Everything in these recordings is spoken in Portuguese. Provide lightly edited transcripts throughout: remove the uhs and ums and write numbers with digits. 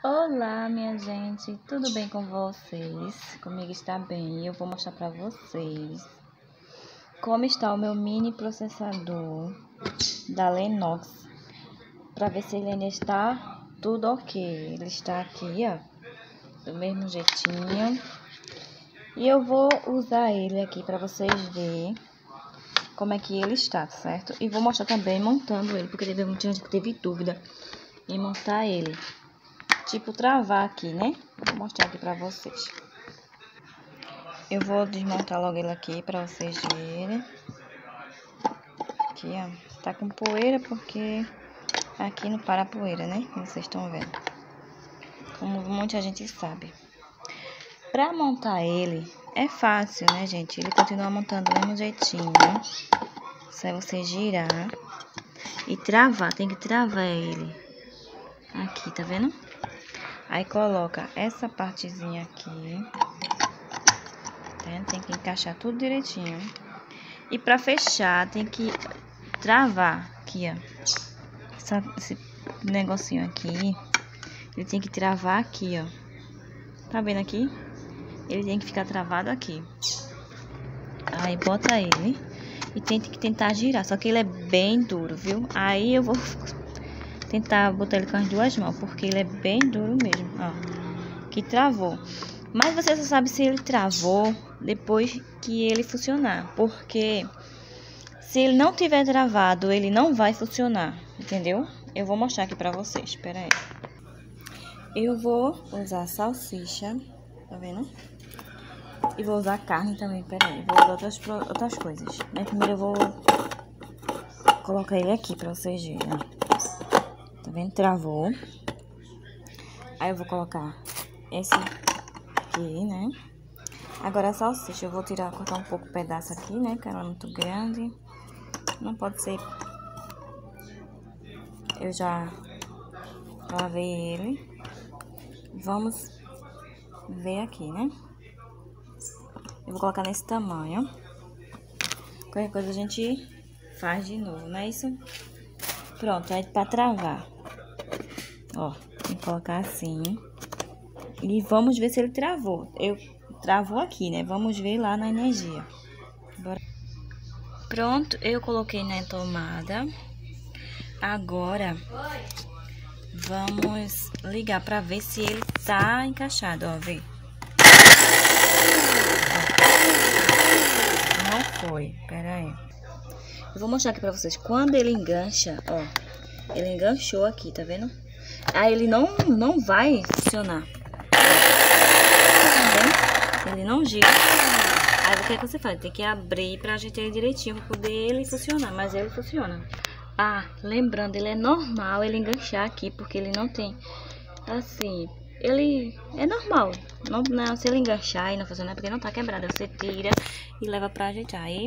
Olá, minha gente, tudo bem com vocês? Comigo está bem. Eu vou mostrar para vocês como está o meu mini processador da Lennox, para ver se ele ainda está tudo ok. Ele está aqui, ó, do mesmo jeitinho. E eu vou usar ele aqui para vocês verem como é que ele está, certo? E vou mostrar também montando ele, porque teve muita gente que teve dúvida em montar ele. Tipo, travar aqui, né? Vou mostrar aqui pra vocês. Eu vou desmontar logo ele aqui pra vocês verem. Aqui, ó. Tá com poeira porque aqui não para a poeira, né? Como vocês estão vendo. Como muita gente sabe. Pra montar ele, é fácil, né, gente? Ele continua montando do mesmo jeitinho. Só é você girar e travar. Tem que travar ele. Aqui, tá vendo? Aí coloca essa partezinha aqui. Tem que encaixar tudo direitinho. E pra fechar, tem que travar aqui, ó. Esse negocinho aqui, ele tem que travar aqui, ó. Tá vendo aqui? Ele tem que ficar travado aqui. Aí bota ele e tem que tentar girar. Só que ele é bem duro, viu? Aí eu vou tentar botar ele com as duas mãos, porque ele é bem duro mesmo, ó. Que travou. Mas você só sabe se ele travou depois que ele funcionar. Porque se ele não tiver travado, ele não vai funcionar. Entendeu? Eu vou mostrar aqui pra vocês. Espera aí. Eu vou usar salsicha. Tá vendo? E vou usar carne também. Espera aí. Vou usar outras coisas. Mas primeiro eu vou colocar ele aqui pra vocês verem. Tá vendo? Travou. Aí eu vou colocar esse aqui, né? Agora a salsicha, eu vou cortar um pouco o pedaço aqui, né? Que ela é muito grande. Não pode ser. Eu já lavei ele. Vamos ver aqui, né? Eu vou colocar nesse tamanho. Qualquer coisa a gente faz de novo, não é isso? Pronto, aí pra travar. Ó, tem que colocar assim. E vamos ver se ele travou. Travou aqui, né? Vamos ver lá na energia. Bora. Pronto, eu coloquei na tomada. Agora, vamos ligar pra ver se ele tá encaixado, ó, vê. Não foi, pera aí. Eu vou mostrar aqui pra vocês. Quando ele engancha, ó, ele enganchou aqui, tá vendo? Aí ele não vai funcionar. Ele não gira. Aí o que é que você faz? Tem que abrir pra ajeitar ele direitinho pra poder ele funcionar. Mas ele funciona. Ah, lembrando, ele é normal ele enganchar aqui, porque ele não tem, assim, ele é normal. Não, se ele enganchar e não funcionar, é porque não tá quebrado. Você tira e leva pra ajeitar. Aí,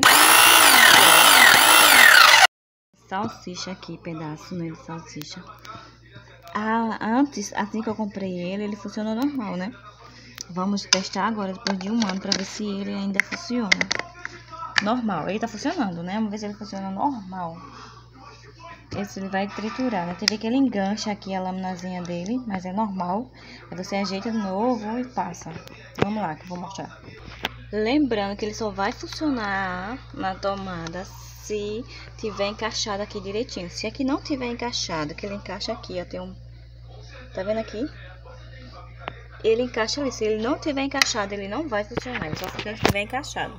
salsicha aqui, pedaço, né, de salsicha. Antes, assim que eu comprei ele funcionou normal, né? Vamos testar agora, depois de 1 ano, pra ver se ele ainda funciona. Normal, ele tá funcionando, né? Vamos ver se ele funciona normal. Esse ele vai triturar, né? Tem que ver que ele engancha aqui a laminazinha dele, mas é normal. Aí você ajeita de novo e passa. Vamos lá, que eu vou mostrar. Lembrando que ele só vai funcionar na tomada se tiver encaixado aqui direitinho. Se aqui não tiver encaixado, que ele encaixa aqui, ó, tem um... Tá vendo aqui? Ele encaixa ali. Se ele não tiver encaixado, ele não vai funcionar. Só se ele estiver encaixado.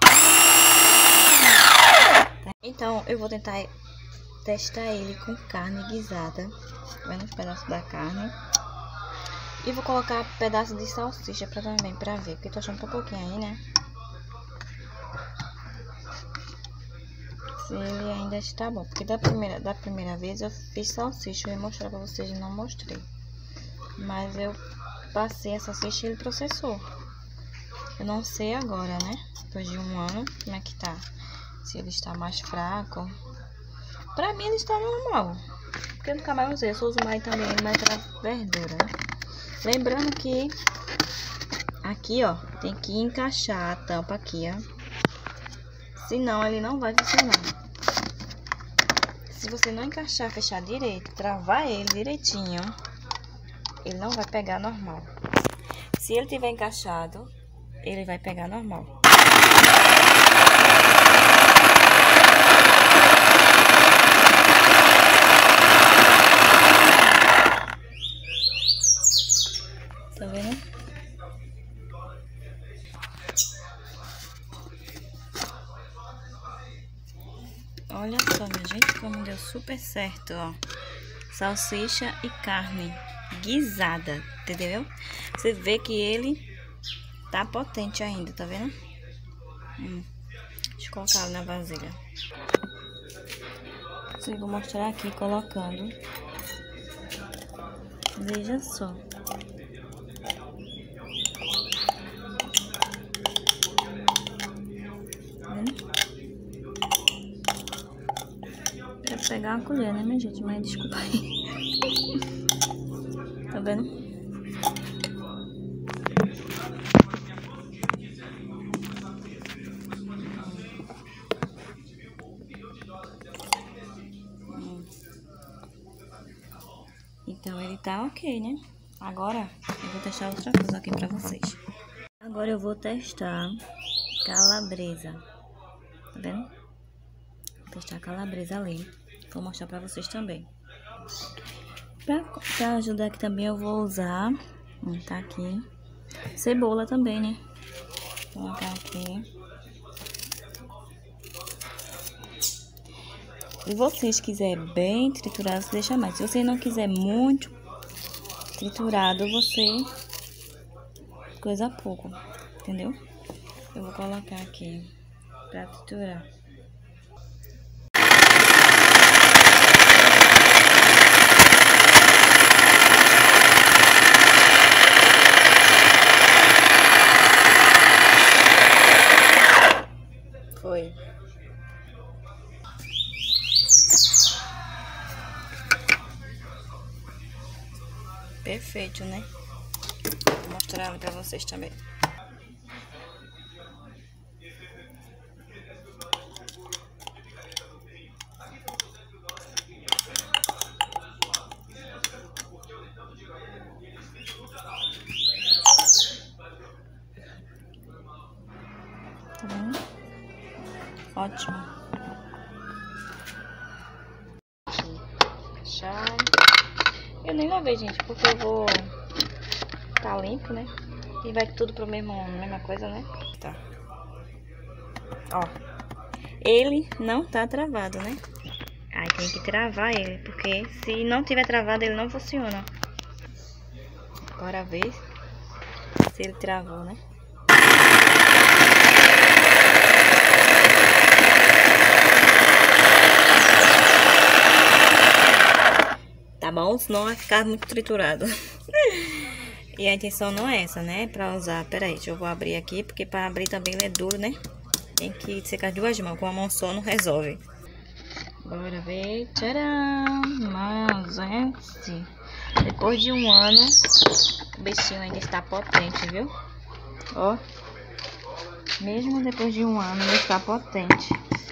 Então, eu vou tentar testar ele com carne guisada. Tá vendo os pedaços da carne? E vou colocar pedaço de salsicha também pra ver. Porque eu tô achando tão pouquinho aí, né? Se ele ainda está bom. Porque da primeira vez eu fiz salsicha. Eu ia mostrar pra vocês e não mostrei. Mas eu passei a salsicha e ele processou. Eu não sei agora, né? Depois de 1 ano, como é que tá? Se ele está mais fraco. Pra mim ele está normal. Porque eu nunca mais usei. Eu só uso mais também mais pra verdura, né? Lembrando que aqui, ó, tem que encaixar a tampa aqui, ó. Senão ele não vai funcionar. Se você não encaixar, fechar direito, travar ele direitinho, ele não vai pegar normal. Se ele tiver encaixado, ele vai pegar normal. Tá vendo? Olha só, minha gente, como deu super certo, ó. Salsicha e carne guisada, entendeu? Você vê que ele tá potente ainda, tá vendo? Deixa eu colocar na vasilha. Eu vou mostrar aqui colocando. Veja só. Quero pegar uma colher, né, minha gente? Mas desculpa aí. Tá vendo? Então ele tá ok, né? Agora eu vou testar outra coisa aqui pra vocês. Agora eu vou testar calabresa. Tá vendo? Vou testar a calabresa ali. Vou mostrar pra vocês também. Pra ajudar aqui também eu vou usar, tá aqui, cebola também, né? Vou colocar aqui. Se vocês quiserem bem triturado, você deixa mais. Se você não quiser muito triturado, você coisa pouco, entendeu? Eu vou colocar aqui pra triturar. Foi. Perfeito, né? Vou mostrar ela pra vocês também. Tá vendo? Ótimo. Fechar. Eu nem lavei, gente, porque eu vou tá limpo, né? E vai tudo pro mesma coisa, né? Tá. Ó. Ele não tá travado, né? Aí tem que travar ele, porque se não tiver travado, ele não funciona. Bora ver se ele travou, né? Tá bom? Senão vai ficar muito triturado. E a intenção não é essa, né? Pra usar. Pera aí, eu vou abrir aqui, porque pra abrir também ele é duro, né? Tem que secar as duas mãos, com a mão só não resolve. Bora ver. Tcharam! Mas, gente, depois de um ano, o bichinho ainda está potente, viu? Ó. Mesmo depois de um ano, ele está potente.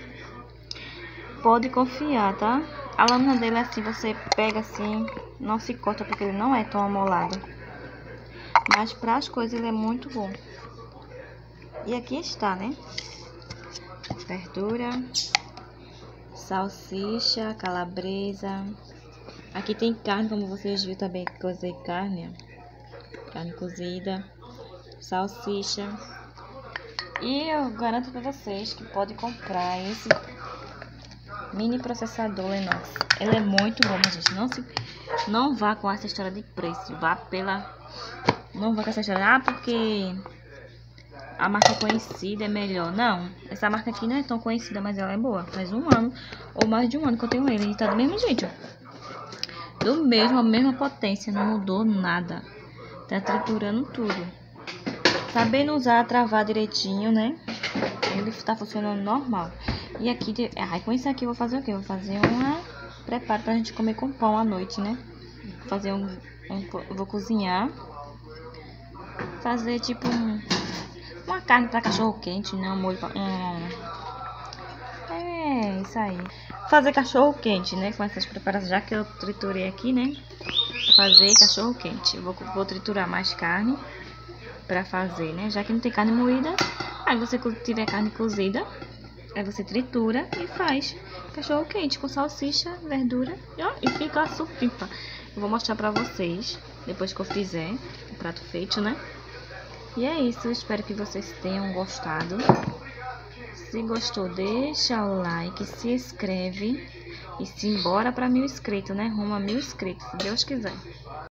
Pode confiar, tá? A lâmina dele, assim, você pega assim, não se corta, porque ele não é tão amolado. Mas para as coisas ele é muito bom. E aqui está, né? Verdura, salsicha, calabresa. Aqui tem carne, como vocês viram também, que cozei carne. Carne cozida, salsicha. E eu garanto para vocês que pode comprar esse mini processador inox. Ele é muito bom, gente. Não vá com essa história de preço. Não vá com essa história, porque a marca conhecida é melhor. Não, essa marca aqui não é tão conhecida, mas ela é boa. Faz um ano, ou mais de um ano que eu tenho ele. E tá do mesmo jeito. A mesma potência, não mudou nada. Tá triturando tudo. Sabendo usar, travar direitinho, né? Ele tá funcionando normal. E aqui, com isso aqui eu vou fazer o quê? Vou fazer uma preparo pra gente comer com pão à noite, né? Vou fazer eu vou cozinhar. Fazer tipo uma carne para cachorro quente, né? Um molho É, isso aí. Fazer cachorro quente, né? Com essas preparações, já que eu triturei aqui, né? Fazer cachorro quente. Eu vou triturar mais carne pra fazer, né? Já que não tem carne moída, aí você tiver carne cozida, aí você tritura e faz cachorro quente com salsicha, verdura e fica supimpa. Eu vou mostrar pra vocês depois que eu fizer o prato feito, né? E é isso, eu espero que vocês tenham gostado. Se gostou, deixa o like, se inscreve e simbora pra 1000 inscritos, né? Rumo a 1000 inscritos, se Deus quiser.